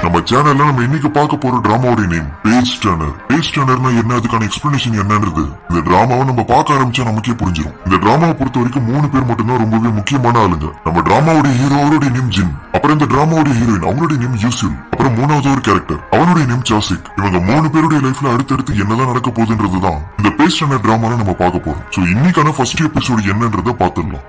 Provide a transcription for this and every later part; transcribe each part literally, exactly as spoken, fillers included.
நம்ம சேனல்ல நம்ம இன்னைக்கு பார்க்க போற டிராமாவோட நேம் பேஜ் டர்னர். பேஜ் டர்னர்னா என்ன, அதுக்கான எக்ஸ்பிளனேஷன் என்னன்றது இந்த டிராமாவை நம்ம பார்க்க ஆரம்பிச்சா நமக்கே புரிஞ்சிடும். இந்த டிராமாவை பொறுத்த வரைக்கும் மூணு பேர் மட்டும்தான் ரொம்பவே முக்கியமான ஆளுங்க. நம்ம டிராமாவோட ஹீரோ அவருடைய நேம் ஜின், அப்புறம் இந்த டிராமாவோட ஹீரோயின் அவங்களுடைய நேம் யூசில், அப்புறம் மூணாவது ஒரு கேரக்டர் அவனுடைய நேம் சாசிக். இவங்க மூணு பேருடைய லைஃப்ல அடுத்தடுத்து என்னதான் நடக்க போகுதுன்றதுதான் இந்த பேஜ் டர்னர் டிராமால நம்ம பார்க்க போறோம். சோ இன்னைக்கான ஃபர்ஸ்ட் எபிசோடு என்னன்றதை பார்த்துடலாம்.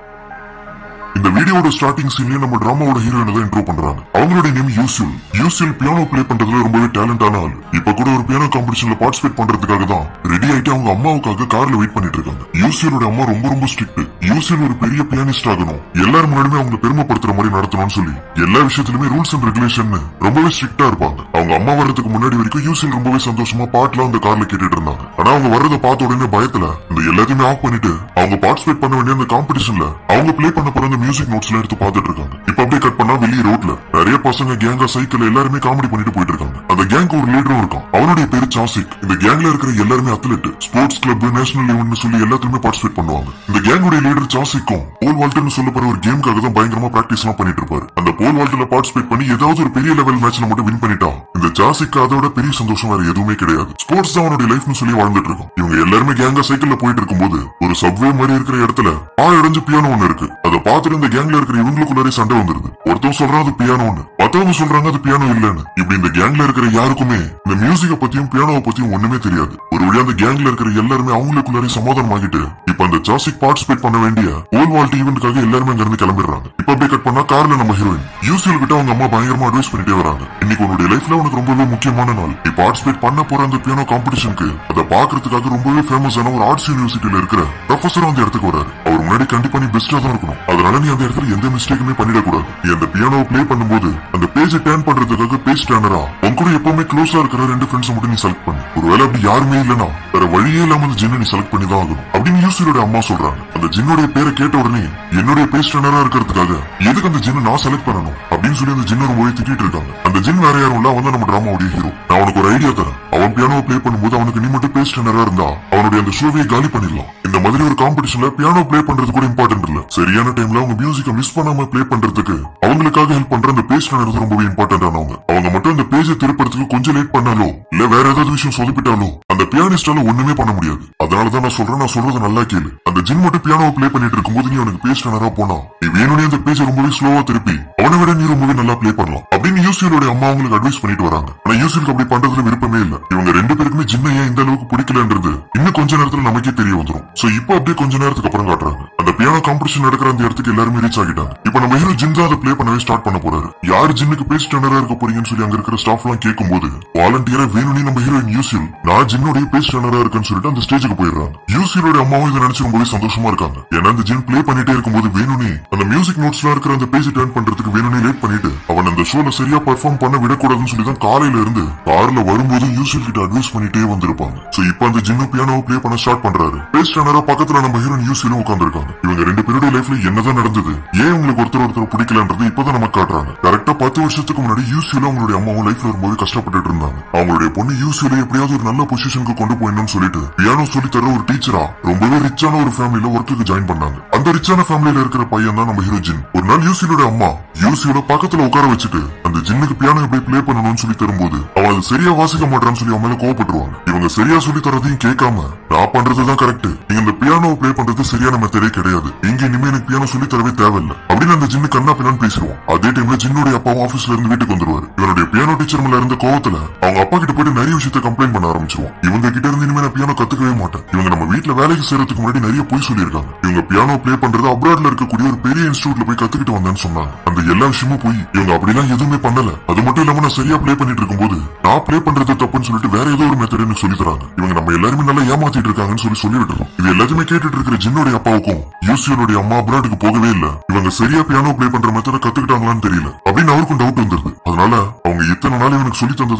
இந்த வீடியோட ஸ்டார்டிங் சீன்லயே நம்ம டிராமாவோட ஹீரோயின் தான் இன்ட்ரோ பண்றாங்க. அவங்களுடைய name Yooseul. Yooseul piano play பண்றதுல ரொம்பவே டேலண்டான ஆள். இப்ப கூட ஒரு பியானோ காம்படிஷன்ல பார்ட்டிசிபேட் பண்றதுக்காக தான் ரெடி ஆயிட்டு அவங்க அம்மாவுக்காக கார்ல வெயிட் பண்ணிட்டு இருக்காங்க. யூசிலோட அம்மா ரொம்ப ரொம்ப ஸ்ட்ரிக்ட். யூசில் ஒரு பெரிய பியானிஸ்ட் ஆகணும், எல்லாரும் முன்னாடியுமே அவங்க பெருமைப்படுத்துற மாதிரி நடத்தணும்னு சொல்லி எல்லா விஷயத்திலுமே ரூல்ஸ் அண்ட் ரெகுலேஷன் ரொம்பவே ஸ்ட்ரிக்டா இருப்பாங்க. அவங்க அம்மா வர்றதுக்கு முன்னாடி வரைக்கும் யூசில் ரொம்பவே சந்தோஷமா பாட்டுலாம் அந்த கார்ல கேட்டுட்டு இருந்தாங்க. ஆனா அவங்க வர்றதை பார்த்த உடனே பயத்துல இந்த எல்லாத்தையுமே ஆஃப் பண்ணிட்டு அவங்க பார்ட்டிசிபேட் பண்ண வேண்டிய அந்த காம்படிஷன்ல அவங்க பிளே பண்ண போற மியூசிக் நோட்ஸ் எல்லாம் எடுத்து பாத்துட்டு இருக்காங்க. இப்ப அப்படியே கட் பண்ணா வெளியே ரோட்ல நிறைய பசங்க கேங்கா சைக்கிள் எல்லாருமே காமெடி பண்ணிட்டு போயிட்டு இருக்காங்க. அந்த கேங்க் ஒரு லீடரும் இருக்கான், அவனுடைய பேரு சாசிக். இந்த கேங்ல இருக்கிற எல்லாருமே athlete, sports club, national event சொல்லி எல்லாத்துலயுமே பார்ட்டிசிபேட் பண்ணுவாங்க. இந்த கேங்குடைய லீடர் சாசிக்கும் போல் வால்ட்னு சொல்லப்படுற ஒரு கேமுக்காக தான் பயங்கரமா பிராக்டிஸ் எல்லாம் பண்ணிட்டு இருப்பாரு. அந்த போல் வால்ட்ல பார்ட்டிசிபேட் பண்ணி ஏதாவது ஒரு பெரிய லெவல் மேட்ச்ல மட்டும் வின் பண்ணிட்டா இந்த சாசிக்கு அதோட பெரிய சந்தோஷம் வேற எதுவுமே கிடையாது. ஸ்போர்ட்ஸ் தான் அவனுடைய லைஃப்னு சொல்லி வாழ்ந்துட்டு இருக்கும். இவங்க எல்லாருமே கேங்கா சைக்கிள்ல போயிட்டு இருக்கும்போது ஒரு சப்வே மாதிரி இருக்கிற இடத்துல ஆயிரஞ்சு பியானோ ஒண்ணு இருக்கு. அதை பார்த்துட்டு இந்த கேங்ல இருக்கிற இவங்களுக்குள்ளாரே சண்டை வந்துருது. ஒருத்தவங்க சொல்றாங்க அது பியானோன்னு, மத்தவங்க சொல்றாங்க அது பியானோ இல்லன்னு. இப்படி இந்த கேங்ல இருக்கிற யாருக்குமே இந்த மியூசிக்க பத்தியும் பியானோவை பத்தியும் ஒண்ணுமே தெரியாது. ஒரு வழியா அந்த கேங்ல இருக்கிற எல்லாருமே அவங்களுக்குள்ளாரே சமாதானம் ஆகிட்டு இப்ப அந்த சாசிக் பார்ட்டிசிபேட் பண்ண வேண்டிய போல் வால்ட் ஈவென்ட்காக எல்லாருமே அங்க இருந்து கிளம்பிடுறாங்க. இப்ப அப்படியே கட் பண்ணா கார்ல நம்ம ஹீரோயின் யூசியல் கிட்ட அவங்க அம்மா பயங்கரமா அட்வைஸ் பண்ணிட்டே வராங்க. இன்னைக்கு உன்னுடைய லைஃப்ல உனக்கு ரொம்பவே முக்கியமான நாள். நீ பார்ட்டிசிபேட் பண்ண போற அந்த பியானோ காம்படிஷனுக்கு அதை பாக்குறதுக்காக ரொம்பவே ஃபேமஸான ஒரு ஆர்ட்ஸ் யூனிவர்சிட்டியில இருக்கிற ப்ரொஃபசர் அந்த இடத்துக்கு வராரு. அவர் முன்னாடி கண்டிப்பா நீ பெஸ்டா தான் இருக்கணும், அதனால நீ அந்த இடத்துல எந்த மிஸ்டேக்குமே பண்ணிடக்கூடாது. நீ அந்த பியானோவை பிளே பண்ணும்போது அந்த பேஜை டர்ன் பண்றதுக்காக பேஜ் டர்னரா உன் கூட எப்பவுமே க்ளோஸா இருக்கிற ரெண்டு ஃப்ரெண்ட்ஸ் மட்டும் நீ செலக்ட் பண்ணு. ஒருவேளை அப்படி யாருமே இல்லனா வேற வழியே இல்லாம அந்த ஜின்னை நீ செலக்ட் பண்ணி தான் ஆகணும் அப்படின்னு யூசிலோட அம்மா சொல்றாங்க. அந்த ஜின்னுடைய பேரை கேட்ட உடனே என்னுடைய பேஜ் டர்னரா இருக்கிறதுக்காக எதுக்கு அந்த ஜின்னை நான் செலக்ட் பண்ணணும் அப்படின்னு சொல்லி அந்த ஜின்ன ரொம்பவே திட்டிட்டு இருக்காங்க. அந்த ஜின் வேற யாரும் இல்ல, அவன் தான் நம்ம டிராமாவுடைய ஹீரோ. நான் அவனுக்கு ஒரு ஐடியா தரேன். அவன் பியானோவை பிளே பண்ணும்போது அவனுக்கு நீ மட்டும் பேஜ் டர்னரா இருந்தா அவனுடைய அந்த ஷோவையை காலி பண்ணிடலாம். இந்த மாதிரி ஒரு காம்படிஷன்ல பியானோ பிளே பண்றது கூட இம்பார்ட்டன்ட் இல்ல, சரியான டைம்ல அவங்க மியூசிக்க மிஸ் பண்ணாம பிளே பண்றதுக்கு அவங்களுக்காக ஹெல்ப் பண்ற அந்த பேஜ் டர்னர் ரொம்பவே இம்பார்ட்டன்ட் ஆனவங்க. அவங்க மட்டும் அந்த பேஜை திருப்பறதுக்கு கொஞ்சம் லேட் பண்ணாலோ இல்ல வேற ஏதாவது விஷயம் சொதப்பிட்டாலோ அந்த பியானிஸ்டால ஒண்ணுமே பண்ண முடியாது. அதனாலதான் நான் சொல்றேன், நான் சொல்றது நல்லா கேளு. அந்த ஜின் மட்டும் பியானோவை பிளே பண்ணிட்டு இருக்கும்போது நீ அவனுக்கு பேஜ் டர்னரா போனா நீ வேணும்னே அந்த பேஜை ரொம்பவே ஸ்லோவா திருப்பி அவனை விட நீ ரொம்பவே நல்லா பிளே பண்ணலாம் அப்படின்னு யூசியலோட அம்மா அவங்களுக்கு அட்வைஸ் பண்ணிட்டு வராங்க. ஆனா யூசியலுக்கு அப்படி பண்றதுல விருப்பமே இல்ல. இவங்க ரெண்டு பேருக்குமே ஜின்னை ஏன் இந்த அளவுக்கு பிடிக்கலன்றது இன்னும் கொஞ்ச நேரத்துல நமக்கே தெரிய வந்துடும். சோ இப்போ அப்படியே கொஞ்ச நேரத்துக்கு அப்புறம் காட்டுறாங்க. அந்த பியானோ காம்படிஷன் நடக்கிற அந்த இடத்துக்கு எல்லாருமே ரீச் ஆகிட்டாங்க. இப்ப நம்ம ஹீரோ ஜின் தான் அதை பிளே பண்ணவே ஸ்டார்ட் பண்ண போறாரு. யார் ஜின்னுக்கு பேஜ் டர்னரா இருக்க போறீங்கன்னு சொல்லி அங்க இருக்கிற ஸ்டாஃப் எல்லாம் கேட்கும்போது வாலண்டியரா வேணும்னே நம்ம ஹீரோயின் யூசில் நான் ஜின்னுடைய பேஜ் டர்னரா இருக்குன்னு சொல்லிட்டு அந்த ஸ்டேஜுக்கு போயிடுறாங்க. யூசிலோட அம்மாவும் இதை நினைச்சு ரொம்பவே சந்தோஷமா இருக்காங்க. ஏன்னா அந்த ஜின் பிளே பண்ணிட்டே இருக்கும்போது வேணும்னே அந்த மியூசிக் நோட்ஸ்ல இருக்கிற அந்த பேஜ் டர்ன் பண்றதுக்கு வேணும்னே லேட் பண்ணிட்டு அவன் அந்த ஷோல சரியா பெர்ஃபார்ம் பண்ண விடக்கூடாதுன்னு சொல்லி தான் காலையில இருந்து கார்ல வரும்போது யூசில் கிட்ட அட்வைஸ் பண்ணிட்டே வந்திருப்பாங்க. சோ இப்போ அந்த ஜின்னு பியானோ பிளே பண்ண ஸ்டார்ட் பண்றாரு. பேஜ் டர்னரா பக்கத்துல நம்ம ஹீரோயின் யூசிலும் உட்கார்ந்திருக்காங்க. இவங்க ரெண்டு பேருடைய லைஃப்ல என்னதான் நடந்தது, ஏன் உங்களுக்கு ஒருத்தர் ஒருத்தர் பிடிக்கலன்றது இப்பதான் நமக்கு காட்டுறாங்க. கரெக்டா பத்து வருஷத்துக்கு முன்னாடி யூசில அவங்களுடைய அம்மாவும் லைஃப்ல வரும்போது கஷ்டப்பட்டு இருந்தாங்க. அவங்களுடைய பொண்ணு யூசில எப்படியாவது ஒரு நல்ல பொசிஷனுக்கு கொண்டு போயிடணும்னு சொல்லிட்டு பியானோ சொல்லி தர ஒரு டீச்சரா ரொம்பவே ரிச்சான ஒரு ஃபேமிலியில ஒர்க்குக்கு ஜாயின் பண்ணாங்க. அந்த ரிச்சான ஃபேமிலியில இருக்கிற பையன் தான் நம்ம ஹீரோ ஜின். ஒரு நாள் யூசிலோட அம்மா யூசியோட பக்கத்துல உட்கார வச்சுட்டு அந்த ஜின்னுக்கு பியானோ எப்படி பிளே பண்ணணும்னு சொல்லி தரும்போது அவன் அது சரியா வாசிக்க மாட்டான்னு சொல்லி அவன் மேல கோவப்பட்டுருவாங்க. இவங்க சரியா சொல்லி தரதையும் கேட்காம நான் பண்றதுதான் கரெக்ட், நீங்க இந்த பியானோவை பிளே பண்றது சரியான மெத்தடே கிடையாது, இங்க இனிமே எனக்கு பியானோ சொல்லி தரவே தேவையில்லை அப்படின்னு அந்த ஜின்னு கண்ணா பின்னான்னு பேசிடுவான். அதே டைம்ல ஜின்னுடைய அப்பாவும் ஆபீஸ்ல இருந்து வீட்டுக்கு வந்துருவாரு. இவனுடைய பியானோ டீச்சர் மேல இருந்த கோவத்துல அவங்க அப்பா கிட்ட போயிட்டு நிறைய விஷயத்த கம்ப்ளைண்ட் பண்ண ஆரம்பிச்சிருவான். இவங்க கிட்ட இருந்து இனிமே நான் பியானோ கத்துக்கவே மாட்டேன், இவங்க நம்ம வீட்டுல வேலைக்கு சேர்றதுக்கு முன்னாடி நிறைய போய் சொல்லியிருக்காங்க, இவங்க பியானோ பிளே பண்றது அப்ராட்ல இருக்கக்கூடிய ஒரு பெரிய இன்ஸ்டியூட்ல போய் கத்துக்கிட்டு வந்தேன்னு சொன்னாங்க. அந்த எல்லா விஷயமும் போய் இவங்க அப்படிலாம் எதுவுமே பண்ணல. அது மட்டும் இல்லாம நான் சரியா பிளே பண்ணிட்டு இருக்கும்போது நான் பிளே பண்றது தப்புன்னு சொல்லிட்டு வேற ஏதோ ஒரு மெத்தட் எனக்கு சொல்லி தராங்க. இவங்க நம்ம எல்லாருமே நல்லா ஏமாத்திட்டு இருக்காங்கன்னு சொல்லி சொல்லி விட்டுறோம். இது எல்லாத்தையுமே கேட்டுட்டு இருக்கிற ஜின்னுடைய அப்பாவுக்கும் யூசியோட அம்மா அப்ராடுக்கு போகவே இல்ல, இவங்க சரியா பியானோ பிளே பண்ற மெத்தட கத்துக்கிட்டாங்களான்னு தெரியல அப்படின்னு அவருக்கும் டவுட் வந்துருது. அதனால அவங்க இத்தனை நாள் இவனுக்கு சொல்லி தந்ததுக்கான எல்லா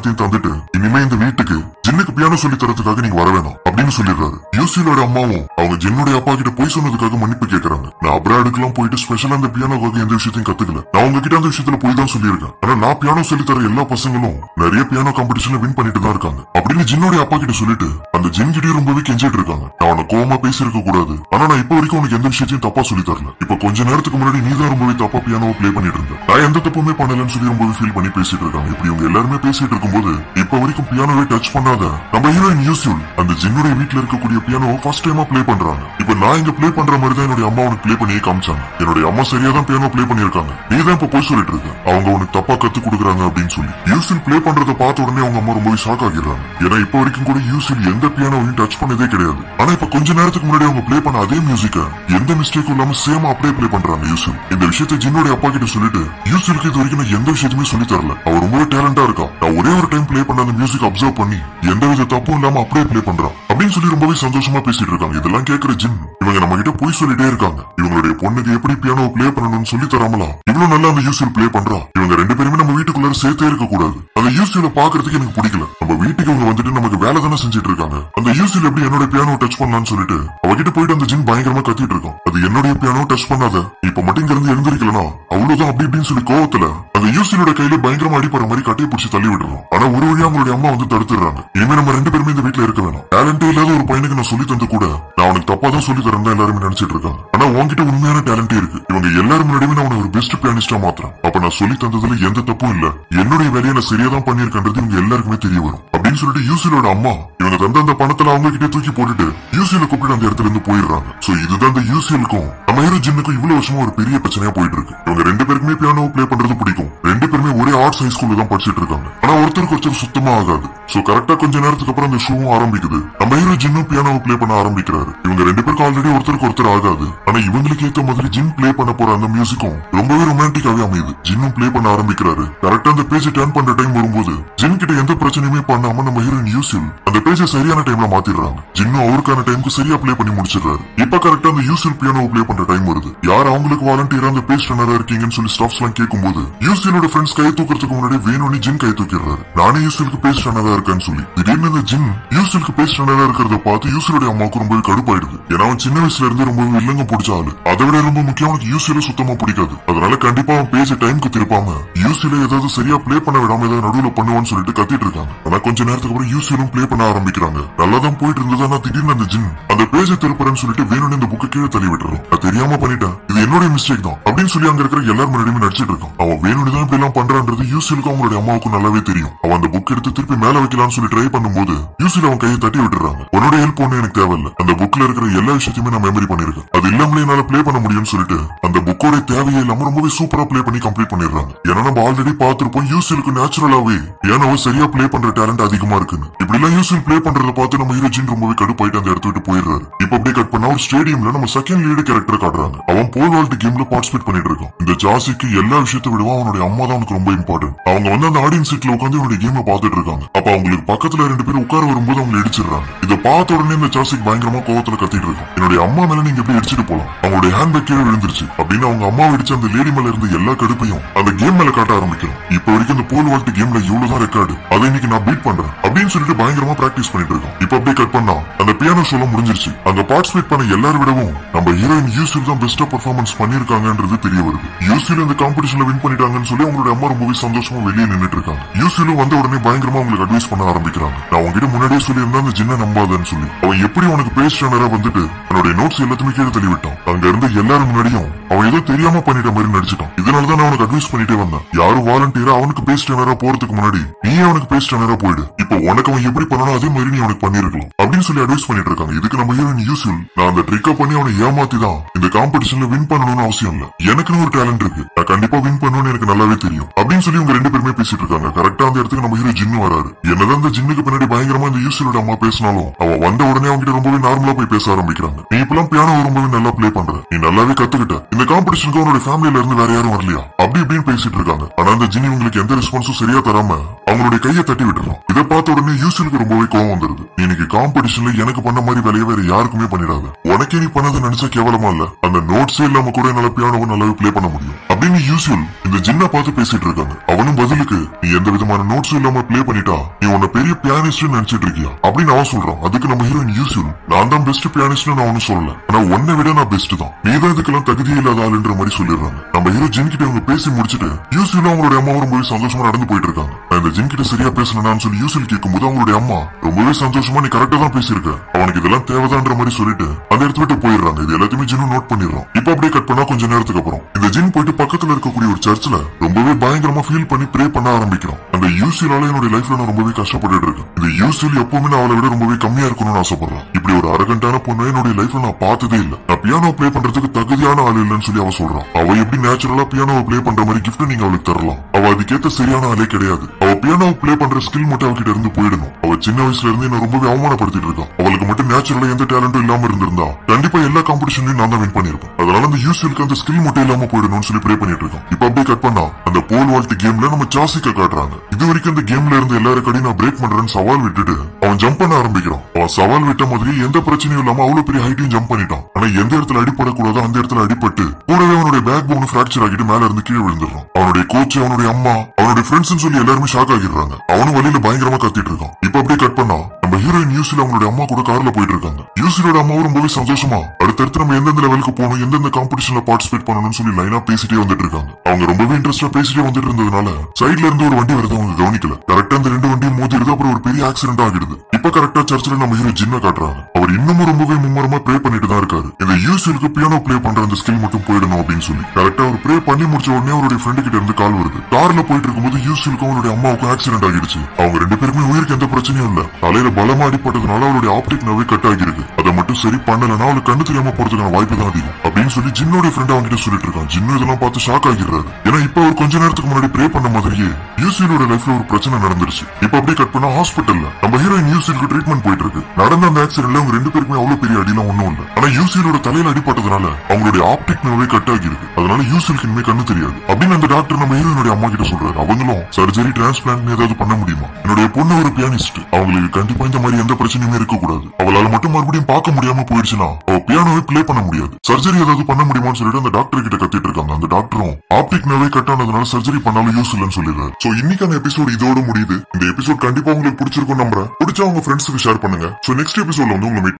எல்லாத்தையும் தந்துட்டு இனிமே இந்த வீட்டுக்கு ஜின்னுக்கு பியானோ சொல்லி தரதுக்காக நீங்க வர வேணாம் அப்படின்னு சொல்லிடுறாரு. யூசிலோட அம்மாவும் அவங்க ஜின்னுடைய அப்பா கிட்ட போய் சொன்னதுக்காக மன்னிப்பு கேட்கறாங்க. நான் அப்ராடுக்கெல்லாம் போயிட்டு ஸ்பெஷலா அந்த பியானோக்காக எந்த விஷயத்தையும் கத்துக்கல. நான் உங்ககிட்ட அந்த விஷயத்துல போய் தான் சொல்லியிருக்கேன். ஆனா நான் பியானோ சொல்லி தர எல்லா பசங்களும் நிறைய பியானோ காம்படிஷன்ல வின் பண்ணிட்டு தான் இருக்காங்க அப்படின்னு ஜின்னோட அப்பா கிட்ட சொல்லிட்டு அந்த ஜின் கிட்டே ரொம்பவே கெஞ்சிட்டு இருக்காங்க. நான் உன கோவமா பேசிருக்க கூடாது. ஆனா நான் இப்ப வரைக்கும் உனக்கு எந்த விஷயத்தையும் தப்பா சொல்லி தரல. இப்ப கொஞ்ச நேரத்துக்கு முன்னாடி நீ தான் ரொம்பவே தப்பா பியானோ பிளே பண்ணிட்டு இருந்த. நான் எந்த தப்புமே பண்ணலன்னு சொல்லி ரொம்பவே ஃபீல் பண்ணி பேசிட்டு இருக்காங்க. இப்படி இவங்க எல்லாருமே பேசிட்டு இருக்கும்போது இப்ப வரைக்கும் பியானோவை டச் பண்ணாத நம்ம ஹீரோயின் யூசியூல் அந்த ஜின்னுடைய வீட்டுல இருக்கக்கூடிய பியானோ ஃபர்ஸ்ட் டைமா பிளே பண்றாங்க. இப்ப நான் இங்க பிளே பண்ற மாதிரி தான் என்னுடைய அம்மா உனக்கு பிளே பண்ணியே காமிச்சாங்க. என்னுடைய அம்மா சரியா தான் பியானோ பிளே பண்ணிருக்காங்க. நீ தான் இப்ப போய் சொல்லிட்டு இருக்க அவங்க உனக்கு தப்பா கத்து கொடுக்குறாங்க அப்படின்னு சொல்லி. யூசியூல் பிளே பண்றதை பார்த்த உடனே அவங்க அம்மா ரொம்பவே ஷாக் ஆகிடுறாங்க. ஏன்னா இப்ப வரைக்கும் கூட யூசியூல் எந்த பியானோவையும் டச் பண்ணதே கிடையாது. ஆனா இப்ப கொஞ்ச நேரத்துக்கு முன்னாடி அவங்க பிளே பண்ண அதே மியூசிக்க எந்த மிஸ்டேக்கும் இல்லாம சேமா அப்படியே பிளே பண்றாங்க யூசியூல். இந்த விஷயத்தை ஜின்னோட அப்பா கிட்ட சொல்லிட்டு யூசியூலுக்கு இது வரைக்கும் நான் எந்த விஷயத்தையுமே சொல்லி தரல. அவர் ரொம்பவே டேலண்டா இருக்கா. நான் ஒரே ஒரு டைம் பிளே பண்ண அந்த மியூசிக் அப்சர்வ் பண்ணி எந்த வித தப்பும் இல்லாம அப்படியே பிளே பண்றான் அப்படின்னு சொல்லி ரொம்பவே சந்தோஷமா பேசிட்டு இருக்காங்க. இதெல்லாம் கேட்கிற ஜின் இவங்க நம்ம கிட்ட போய் சொல்லிட்டே இருக்காங்க. இவங்களுடைய பொண்ணுக்கு எப்படி பியானோ பிளே பண்ணணும்னு சொல்லி தராமலா இவ்வளவு நல்லா அந்த யூசியூல் பிளே பண்றா. இவங்க ரெண்டு பேருமே நம்ம வீட்டுக்குள்ள சேர்த்தே இருக்க கூடாது. அந்த யூசியூல பாக்குறதுக்கு எனக்கு பிடிக்கல. நம்ம வீட்டுக்கு இவங்க வந்துட்டு நமக்கு வேலை தானே செஞ்சுட்டு இருக்காங்க. அந்த யூசியூல் எப்படி என்னோட பியானோ டச் பண்ணலாம்னு சொல்லிட்டு அவகிட்ட போயிட்டு அந்த ஜின் பயங்கரமா கத்திட்டு இருக்கோம். அது என்னுடைய பியானோ டச் பண்ணாத, இப்ப மட்டும் இங்க இருந்து எழுந்திருக்கலனா அவ்வளவுதான் அப்படி இப்படின்னு சொல்லி கோவத்துல அந்த யூசியூலோட கையில பயங்கரமா அடிப்படுற மாதிரி கட்டையை பிடிச்சி தள்ளி விடுறோம். ஆனா ஒரு வழியா அவங்களுடைய அம்மா வந்து தடுத்துறாங்க. இனிமே நம்ம ரெண்டு பேருமே இந்த வீட்டுல இருக்க வேணும். டேலண்டே இல்லாத ஒரு பையனுக்கு நான் சொல்லி தந்து கூட நான் அவனுக்கு தப்பா தான் சொல்லி தரேன் தான் எல்லாருமே நினைச்சிட்டு இருக்காங்க. ஆனா உன்கிட்ட உண்மையான டேலண்டே இருக்கு. இவங்க எல்லாரும் முன்னாடியுமே நான் ஒரு பெஸ்ட் பியானிஸ்டா மாத்திரம். அப்ப நான் சொல்லி தந்ததுல எந்த தப்பும் இல்ல. என்னுடைய வேலையை நான் சரியா தான் பண்ணிருக்கேன்றது இவங்க எல்லாருக்குமே தெரிய வரும் அப்படின்னு சொல்லிட்டு யூசிலோட அம்மா இவங்க தந்த அந்த பணத்துல அவங்க கிட்டே தூக்கி போட்டுட்டு யூசில கூப்பிட்டு அந்த இடத்துல இருந்து போயிடுறாங்க. சோ இதுதான் இந்த யூசிலுக்கும் நம்ம ஹீரோ ஜின்னுக்கும் இவ்வளவு வருஷமா ஒரு பெரிய பிரச்சனையா போயிட்டு இருக்கு. இவங்க ரெண்டு பேருக்குமே பியானோ பிளே பண்றது பிடிக்கும். ரெண்டு பேருமே ஒரே ஆர்ட்ஸ் ஹை ஸ்கூல்ல தான் படிச்சிட்டு இருக்காங்க. ஆனா ஒருத்தருக்கு ஒருத்தர் சுத்தமா ஆகாது. சோ கரெக்டா கொஞ்ச நேரத்துக்கு அப்புறம் அந்த ஷோவும் ஆரம்பிக்குது. நம்ம ஹீரோ ஜின்னும் பியானோ பிளே பண்ண ஆரம்பிக்கிறாரு. இவங்க ரெண்டு பேருக்கு ஆல்ரெடி ஒருத்தருக்கு ஒருத்தர் ஆகாது. ஆனா இவங்களுக்கு ஏத்த மாதிரி ஜின் பிளே பண்ண போற அந்த மியூசிக்கும் ரொம்பவே ரொமான்டிக்காவே அமையுது. ஜின்னும் பிளே பண்ண ஆரம்பிக்கிறாரு. கரெக்டா அந்த பேஜ் டர்ன் பண்ற டைம் வரும்போது ஜின் கிட்ட எந்த பிரச்சனையுமே பண்ணாம நம்ம ஹீரோயின் யூசில் அந்த பேஜை சரியான டைம்ல மாத்திடுறாங்க. ஜின்னும் அவருக்கான டைமுக்கு சரியா பிளே பண்ணி முடிச்சிடுறாரு. இப்ப கரெக்டா அந்த யூசில் பியானோ பிளே பண்ற டைம் வருது. யார் அவங்களுக்கு வாலண்டியரா அந்த பேஜ் டர்னரா இருக்கீங்கன்னு சொல்லி ஸ்டாஃப்ஸ் எல்லாம் கேட்கும்போது யூசிலோட ஃப்ரெண்ட்ஸ் கை தூக்கிறதுக்கு முன்னாடி வேணும்னு ஜின் கை தூக்கிடுறாரு. நானே யூசிலுக்கு பேஜ் டர்னரா இருக்கேன்னு சொல்லி. திடீர்னு இந்த ஜின் யூசிலுக்கு பேஜ் டர்னரா இருக்கிறத பார்த்து யூசிலோட அம்மாவுக்கு ரொம்பவே கடுப்பாயிடுது. ஏன்னா அவன் சின்ன வயசுல இருந்து ரொம்பவே வில்லங்க பிடிச்ச ஆளு. அதை விட ரொம்ப முக்கியம் அவனுக்கு யூசில சுத்தமா பிடிக்காது. அதனால கண்டிப்பா அவன் பேஜ் டைமுக்கு திருப்பாம யூசில ஏதாவது சரியா பிளே பண்ண விடாம ஏதாவது நடுவுல பண்ணுவான்னு சொல்லிட்டு கத்திட்டு இருக்காங்க. ஆனா கொஞ்ச நேரத்துக்கு அப்புறம் யூசிலும் பிளே பண்ண ஆரம்பிக்கிறாங்க. நல்லாதான் போயிட்டு இருந்தது. ஆனா திடீர்னு அந்த ஜின் அந்த பேஜை திருப்புறேன்னு சொல்லிட்டு வேணும்னு இந்த புக்கு கீழே தள்ளி விட்டுறோம். அது தெரியாம பண்ணிட்டேன், இது என்னோட மிஸ்டேக் தான் அப்படின்னு சொல்லி அங்க இருக்கிற எல்லாரும் முன்னாடியுமே நடிச்சிட்டு இருக்கான். அவன் வேணும்னு தான் இப்படி எல்லாம் பண்றான்றது யூசிலுக்கும் அவங்களுடைய அம்மாவுக்கும் நல்லாவே தெரியும். அவன் அந்த புக் எடுத்து திருப்பி மேல வைக்கலாம்னு சொல்லி ட்ரை பண்ணும்போது யூசில் அவன் கையை தட்டி விட்டுறாங்க. உன்னோட ஹெல்ப் ஒண்ணு எனக்கு தேவையில்லை. அந்த புக்ல இருக்கிற எல்லா விஷயத்தையுமே நான் மெமரி பண்ணிருக்கேன். அது இல்லாமலே என்னால பிளே பண்ண முடியும்னு சொல்லிட்டு அந்த புக்கோட தேவையே இல்லாம ரொம்பவே சூப்பரா பிளே பண்ணி கம்ப்ளீட் பண்ணிடுறாங்க. ஏன்னா நம்ம ஆல்ரெடி பார்த்திருப்போம் யூசிலுக்கு நேச்சுரலாவே ஏன்னா சரியா பிளே பண்ற டேலண்ட் அதிகமா இருக்குன்னு. இப்படி எல்லாம் யூசில் பிளே பண்றத பார்த்து நம்ம ஹீரோ ஜின் ரொம்பவே கடுப்பாயிட்டு அந்த இடத்த விட்டு போயிடுறாரு. இப்ப அப்படியே கட் பண்ணா ஒரு ஸ்டேடியம்ல நம்ம செகண்ட் லீடு கேரக்டர் காட்டுறாங்க. அவன் போல் வால்ட் கேம்ல பார்ட்டிசிபேட் பண்ணிட்டு இருக்கான். இந்த ஜாசிக்கு எல்லா விஷயத்தை விடவும் அவனுடைய அம்மா தான் அவனுக்கு ரொம்ப இம்பார்ட்டன்ட். அவங்க வந்து அந்த ஆடியன்ஸ் சீட்ல உட்காந்து இவனுடைய கேம் பாத்துட்டு இருக்காங்க. அப்ப அவங்களுக்கு பக்கத்துல ரெண்டு பேரும் உட்கார வரும்போது அவங்க இடிச்சிடுறாங்க. இதை பார்த்த உடனே இந்த ஜாசிக் பயங்கரமா கோவத்துல கத்திட்டு இருக்கான். என்னுடைய அம்மா மேல நீங்க எப்படி இடிச்சிட்டு போலாம், அவங்களுடைய ஹேண்ட் பேக் கீழே விழுந்துருச்சு அப்படின்னு அவங்க அம்மா இடிச்சு அந்த லேடி மேல இருந்து எல்லா கடுப்பையும் அந்த கேம் மேல காட்ட ஆரம்பிக்கிறோம். இப்ப வரைக்கும் இந்த போல் வால்ட் கேம்ல இவ்வளவுதான் ரெக்கார்டு, அதை இன்னைக்கு நான் பீட் பண்றேன் அப்படின்னு சொல்லிட்டு பயங்கரமா பிராக்டிஸ் பண்ணிட்டு இருக்கோம். இப்ப அப்படியே கட் பண்ணா அந்த பியானோ ஷோல முடிஞ்சிருச்சு. அங்க பார்ட்டிசிபேட் பண்ண எல்லாரும் விடவும் நம்ம ஹீரோயின் யூசில் தான் பெஸ்டா பெர்ஃபார்மன்ஸ் பண்ணிருக்காங்கன்றது தெரிய வருது. யூசில் இந்த காம்படிஷன்ல வின் பண்ணிட்டாங்கன்னு சொல்லி அவங்களுடைய அம்மா ரொம்பவே சந்தோஷமா வெளியே நின்னுட்டு இருக்காங்க. யூசிலும் வந்த உடனே பயங்கரமா அவங்களுக்கு அட்வைஸ் பண்ண ஆரம்பிக்கிறாங்க. நான் உங்ககிட்ட முன்னாடியே சொல்லி இருந்தா அந்த ஜின்ன நம்பாதன்னு சொல்லி. அவன் எப்படி உனக்கு பேஜ் டர்னரா வந்துட்டு தன்னுடைய நோட்ஸ் எல்லாத்தையுமே கீழே தள்ளி விட்டான். அங்க இருந்த எல்லாரும் முன்னாடியும் அவன் ஏதோ தெரியாம பண்ணிட்ட மாதிரி நடிச்சிட்டான். இதனாலதான் நான் அவனுக்கு அட்வைஸ் பண்ணிட்டே வந்தேன். யாரும் வாலண்டியரா அவனுக்கு பேஜ் டர்னரா போறதுக்கு முன்னாடி நீ அவனுக்கு பேஜ் டர்னரா போயிடு. இப்போ உனக்கு அவன் எப்படி பண்ணணும் அதே மாதிரி நீ அவனுக்கு பண்ணிருக்கலாம் அப்படின்னு சொல்லி அட்வைஸ் பண்ணிட்டு இருக்காங்க. இதுக்கு நம்ம ஹீரோயின் யூசில் நான் அந்த ட்ரிக்கை பண்ணி அவனை ஏமாத்தி தான் இந்த காம்படிஷன்ல வின் பண்ணணும்னு அவசியம் இல்ல, எனக்குன்னு ஒரு டேலண்ட் இருக்கு, நான் கண்டிப்பா வின் பண்ணுவேன்னு எனக்கு நல்லாவே தெரியும் அப்படின்னு சொல்லி இவங்க ரெண்டு பேருமே பேசிட்டு இருக்காங்க. கரெக்டா அந்த இடத்துக்கு நம்ம ஹீரோ ஜின்னு வராரு. என்னதான் இந்த ஜின்னுக்கு பின்னாடி பயங்கரமா இந்த யூசிலோட அம்மா பேசினாலும் அவன் வந்த உடனே அவங்க ரொம்பவே நார்மலா போய் பேச ஆரம்பிக்கிறாங்க. நீ இப்பெல்லாம் பியானோ ரொம்பவே நல்லா பிளே பண்ற, நீ நல்லாவே கத்துக்கிட்ட, இந்த காம்படிஷனுக்கு அவனோட ஃபேமிலியில இருந்து வேற யாரும் வரலையா அப்படி இப்படின்னு பேசிட்டு இருக்காங்க. ஆனா அந்த ஜின் இவங்களுக்கு எந்த ரெஸ்பான்ஸும் சரியா தராம அவங்களுடைய கையை தட்டி விட்டுறோம். இதை பார்த்த உடனே யூசிலுக்கு ரொம்பவே கோவம் வந்துருது. நீ இன்னைக்கு காம்படிஷன்ல எனக்கு பண்ண மாதிரி வேலையை வேற யாருக்குமே பண்ணிடாத, உனக்கே நீ பண்ணது நினைச்சா கேவலமா இல்ல, அந்த நோட்ஸே இல்லாம கூட என்னால பியானோவை நல்லாவே பிளே பண்ண முடியும் அப்படின்னு யூசில் இந்த ஜின்ன பார்த்து பேசிட்டு இருக்காங்க. அவனும் பதிலுக்கு நீ எந்த விதமான நோட்ஸ் இல்லாம பிளே பண்ணிட்டா நீ உன்ன பெரிய பியானிஸ்ட் நினைச்சிட்டு இருக்கியா அப்படின்னு அவன் சொல்றான். அதுக்கு நம்ம ஹீரோயின் யூசில் நான் தான் பெஸ்ட் பியானிஸ்ட் நான் ஒன்னும் சொல்லல, ஆனா உன்னை விட நான் பெஸ்ட் தான், நீ தான் இதுக்கெல்லாம் தகுதியே இல்லாத ஆளுன்ற மாதிரி சொல்லிடுறாங்க. நம்ம ஹீரோ ஜின் கிட்ட இவங்க பேசி முடிச்சுட்டு யூசில் அவங்களுடைய அம்மா ரொம்பவே சந்தோஷமா நடந்து போயிட்டு இருக்காங்க. இந்த ஜின் கிட்ட சரியா பேசணும்னு சொல்லி யூசில் கேட்கும்போது அவங்களுடைய அம்மா ரொம்பவே சந்தோஷமா நீ கரெக்டா தான் பேசியிருக்க, அவனுக்கு இதெல்லாம் தேவைதான்ற மாதிரி சொல்லிட்டு அந்த இடத்த விட்டு போயிடுறாங்க. இது எல்லாத்தையுமே ஜின்னும் நோட் பண்ணிடுறோம். இப்ப அப்படியே கட் பண்ணா கொஞ்ச நேரத்துக்கு அப்புறம் இந்த ஜின் போயிட்டு பக்கத்துல இருக்கக்கூடிய ஒரு சர்ச்ல ரொம்பவே பயங்கரமா ஃபீல் பண்ணி ப்ரே பண்ண ஆரம்பிக்கிறோம். அந்த யூசிலால என்னுடைய லைஃப்ல நான் ரொம்பவே கஷ்டப்பட்டு இருக்கேன். இந்த யூசில் எப்பவுமே நான் அவளை விட ரொம்பவே கம்மியா இருக்கணும்னு ஆசைப்படுறேன். இப்படி ஒரு அரகண்டான பொண்ணு என்னுடைய லைஃப்ல நான் பார்த்ததே இல்ல. நான் பியானோ பிளே பண்றதுக்கு தகுதியான ஆள் இல்லன்னு சொல்லி அவ சொல்றான். அவ எப்படி நேச்சுரலா பியானோவை பிளே பண்ற மாதிரி கிஃப்ட் நீங்க அவளுக்கு தரலாம், அவ அதுக்கேத்த சரியான ஆளே கிடையாது. அவ பியானோவை பிளே பண்ற ஸ்கில் மட்டும் அவகிட்ட இருந்து போயிடணும். அவ சின்ன வயசுல இருந்து என்ன ரொம்பவே அவமானப்படுத்திட்டு இருக்கான். அவளுக்கு மட்டும் நேச்சுரலா எந்த டேலண்டும் இல்லாம இருந்திருந்தா கண்டிப்பா எல்லா காம்படிஷன்லயும் நான் தான் வின் பண்ணிருப்பேன். அதனால அந்த யூசிலுக்கு அந்த ஸ்கில் மட்டும் இல்லாம போயிடணும்னு சொல்லி ப்ரே பண்ணிட்டு இருக்கோம். இப்ப அப்படியே கட் பண்ணா அந்த போல் வால்ட் கேம்ல நம்ம சாசிக்க காட்டுறாங்க. இது வரைக்கும் இந்த கேம்ல இருந்து எல்லாரும் கடையும் நான் பிரேக் பண்றேன்னு சவால் விட்டுட்டு அவன் ஜம்ப் பண்ண ஆரம்பிக்கிறான். அவன் சவால் விட்ட மாதிரி எந்த பிரச்சனையும் இல்லாம அவ்வளவு பெரிய ஹைட்டையும் ஜம்ப் பண்ணிட்டான். ஆனா எந்த இடத்துல அடிப்படக்கூடாதோ அந்த இடத்துல அடிபட்டு கூடவே அவனுடைய பேக் போன் பிராக்சர் ஆகிட்டு மேல இருந்து கீழே விழுந்துடுறான். அவனுடைய கோச், அவனுடைய அம்மா, அவனுடைய ஃப்ரெண்ட்ஸ் சொல்லி எல்லாருமே ஷாக் ஆகிடுறாங்க. அவனும் வழியில பயங்கரமா கத்திட்டு இருக்கான். இப்ப அப்படியே கட் பண்ணா நம்ம ஹீரோயின் யூசில் அவங்களுடைய அம்மா கூட கார்ல போயிட்டு இருக்காங்க. யூசிலோட அம்மாவும் ரொம்பவே சந்தோஷமா அடுத்தடுத்து நம்ம எந்தெந்த லெவலுக்கு போகணும், எந்தெந்த காம்படிஷன்ல பார்ட்டிசிபேட் பண்ணணும்னு சொல்லி லைனா பேசிட்டே வந்துட்டு இருக்காங்க. அவங்க ரொம்பவே இன்ட்ரெஸ்டா பேசிட்டே வந்துட்டு இருந்ததுனால சைட்ல இருந்து ஒரு வண்டி வருது அவங்க கவனிக்கல. கரெக்டா அந்த ரெண்டு வண்டியும் மோதிடுது. அப்புறம் ஒரு பெரிய ஆக்சிடென்ட் ஆகிடுது. இப்ப கரெக்டா சர்ச்சில் நம்ம ஹீரோ ஜின்ன காட்டுறாங்க. அவர் இன்னமும் ரொம்பவே மும்மரமா ப்ரே பண்ணிட்டு தான் இருக்காரு. இந்த யூசிலுக்கு பியானோ பிளே பண்ற அந்த ஸ்கில் மட்டும் போயிடணும் அப்படின்னு சொல்லி கரெக்டா அவர் ப்ரே பண்ணி முடிச்ச உடனே அவருடைய ஃப்ரெண்டு கிட்ட இருந்து கால் வருது. கார்ல போயிட்டு இருக்கும்போது யூசிலுக்கும் அவருடைய அம்மாவுக்கும் ஆக்சிடென்ட் ஆகிடுச்சு. அவங்க ரெண்டு பேருமே உயிருக்கு எந்த பிரச்சனையும் இல்ல. தலையில பலமா அடிப்பட்டதுனால அவருடைய ஆப்டிக் நர்வே கட் ஆகிருக்கு. அதை மட்டும் சரி பண்ணலன்னா அவளுக்கு கண்ணு தெரியாம போறதுக்கான வாய்ப்பு தான் அதிகம் அப்படின்னு சொல்லி ஜின்னோட ஃப்ரெண்ட் அவங்க கிட்ட சொல்லிட்டு இருக்கான். ஜின்னு இதெல்லாம் பார்த்து ஷாக் ஆகிடுறாரு. ஏன்னா இப்ப அவர் கொஞ்ச நேரத்துக்கு முன்னாடி ப்ரே பண்ண மாதிரியே யூசிலோட லைஃப்ல ஒரு பிரச்சனை நடந்துருச்சு. இப்ப அப்படியே கட் பண்ணா ஹாஸ்பிட்டல்ல நம்ம ஹீரோயின் யூசிலுக்கு ட்ரீட்மெண்ட் போயிட்டு இருக்கு. நடந்த அந்த ஆக்சிடென்ட்ல அவங்க ரெண்டு பேருக்குமே அவ்வளவு பெரிய அடிலாம் ஒண்ணும் இல்ல. ஆனா யூசிலோட தலையில அடிப்பட்டதுனால அவங்களுடைய ஆப்டிக் நர்வே கட் ஆகிருக்கு. அதனால யூசிலுக்கு இனிமே கண்ணு தெரியாது அப்படின்னு அந்த டாக்டர் நம்ம ஹீரோயினுடைய அம்மா கிட்ட சொல்றாரு. அவங்களும் சர்ஜரி டிரான்ஸ்பிளான்ட் ஏதாவது பண்ண முடியுமா, என்னுடைய பொண்ணு ஒரு பியானிஸ்ட், அவங்களுக்கு கண்டிப்பா இந்த மாதிரி எந்த பிரச்சனையுமே இருக்க கூடாது, அவளால மட்டும் மறுபடியும் பார்க்க முடியாம போயிடுச்சுன்னா அவ பியானோவை பிளே பண்ண முடியாது, சர்ஜரி ஏதாவது பண்ண முடியுமான்னு சொல்லிட்டு அந்த டாக்டர் கிட்ட கத்திட்டு இருக்காங்க. அந்த டாக்டரும் ஆப்டிக் நர்வே கட் ஆனதுனால சர்ஜரி பண்ணாலும் யூஸ் இல்லன்னு சொல்லிடுறாரு. சோ இன்னைக்கான எபிசோட் இதோட முடியுது. இந்த எபிசோட் கண்டிப்பா உங்களுக்கு பிடிச்சிருக்கும் நம்புறேன். பிடிச்சா உங்க ஃப்ரெண்ட்ஸுக்கு ஷேர் பண்ணுங்க. சோ நெக்ஸ்ட் எபிசோட்ல வந்து உங்களை